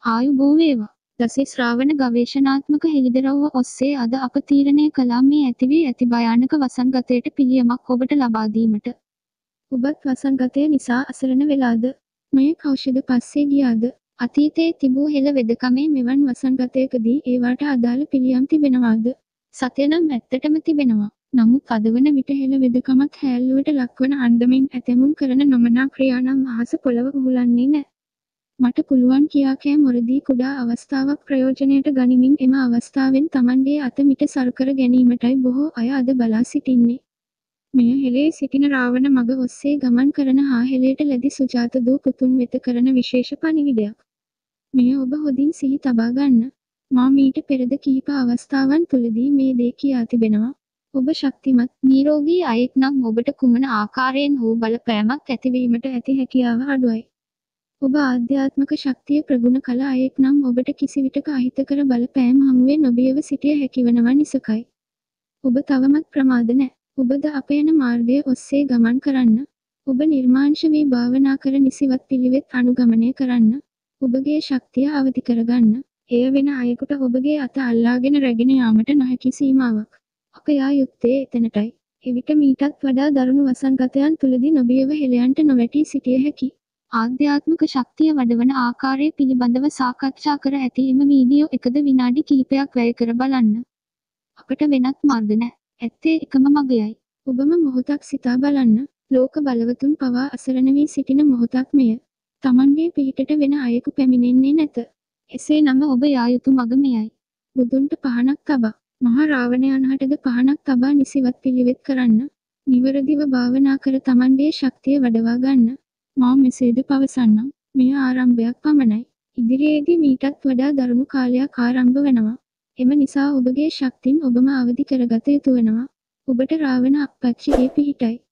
ආයුබෝ වේවා. දසේ ශ්‍රාවණ ගවේෂණාත්මක හෙළිදරව්ව ඔස්සේ අද අප තීරණය කළා මේ ඇති වී ඇති භයානක වසංගතයට පිළියමක් ඔබට ලබා දීමට. ඔබත් වසංගතය නිසා අසරණ වෙලාද? නොයෙක් ඖෂධ පස්සේ ගියාද? අතීතයේ තිබූ හෙළ වෙදකමේ මෙවන් වසංගතයකදී ඒවාට අදාළ පිළියම් තිබෙනවාද? සත්‍ය නම් ඇත්තටම තිබෙනවා. නමුත් අදවන විට හෙළ වෙදකමත් හැල්ලුවට ලක්වන අන්දමින් ඇතැමුන් කරන නොමනා ක්‍රියා නම් අහස පොළව උහුලන්නේ නැහැ. මට පුළුවන් කියා කෑ මොරදී කුඩා අවස්ථාවක් ප්‍රයෝජනයට ගනිමින් එම අවස්ථාවෙන් Tamanගේ අත මිට සරුකර ගැනීමටයි බොහෝ අය අද බලා සිටින්නේ. මෙය හෙළේ සිටින රාවණ මග ඔස්සේ ගමන් කරන හා හෙළයට ලැබි සුජාත දූ පුතුන් වෙත කරන විශේෂ පණිවිඩයක්. මෙය ඔබ හොඳින් සිහි තබා ගන්න. මා මීට පෙරද කිහිප අවස්ථාවන් තුලදී මේ දේ කියා තිබෙනවා. ඔබ ශක්තිමත් නිරෝගී අයෙක් නම් ඔබට කුමන ආකාරයෙන් හෝ බලපෑමක් ඇතිවීමට ඇති හැකියාව අඩුයි. ඔබ ආධ්‍යාත්මික ශක්තිය ප්‍රගුණ කළ අයෙක් නම් ඔබට කිසිවිටක අහිතකර බලපෑම් හමුවේ නොබියව සිටිය හැකිවනවා නිසකයි. ඔබ තවමත් ප්‍රමාද නැහැ. ඔබද අප යන මාර්ගය ඔස්සේ ගමන් කරන්න. ඔබ නිර්මාංශ වී භාවනා කර නිසිවත් පිළිවෙත් අනුගමනය කරන්න. ඔබගේ ශක්තිය අවදි කරගන්න. එය වෙන අයෙකුට ඔබගේ අත අල්ලාගෙන රැගෙන යාමට නොහැකි සීමාවක්. අප යා යුත්තේ එතනටයි. එවිට මීටත් වඩා දරුණු වසංගතයන් තුලදී නොබියව හෙළයන්ට නොවැටී සිටිය හැකි. ආධ්‍යාත්මික ශක්තිය වඩවන ආකාරය පිළිබඳව සාකච්ඡා කර ඇති එම වීඩියෝ එකද විනාඩි කිහිපයක් වැය කර බලන්න. අපට වෙනත් මාර්ග නැහැ. ඇත්තේ එකම මගයයි. ඔබම මොහොතක් සිතා බලන්න. ලෝක බලවතුන් පවා අසරණ වී සිටින මොහොතක් මෙය. Tamanගේ පිහිටට වෙන අයෙකු පැමිණෙන්නේ නැත. එසේ නම් ඔබ යා යුතු මග මෙයයි. බුදුන්ට පහනක් තබා මහා රාවණයන්හටද පහනක් තබා නිසිවත් පිළිවෙත් කරන්න. නිවරදිව භාවනා කර Tamanගේ ශක්තිය වඩවා ගන්න. මා මෙසේද පවසන්නම්. මෙය ආරම්භයක් පමණයි. ඉදිරියේදී මීටත් වඩා දරුණු කාලයක් ආරම්භ වෙනවා. එම නිසා ඔබගේ ශක්තින් ඔබම අවදි කරගත යුතු වෙනවා. ඔබට රාවණ අප්පච්චිගේ පිහිටයි.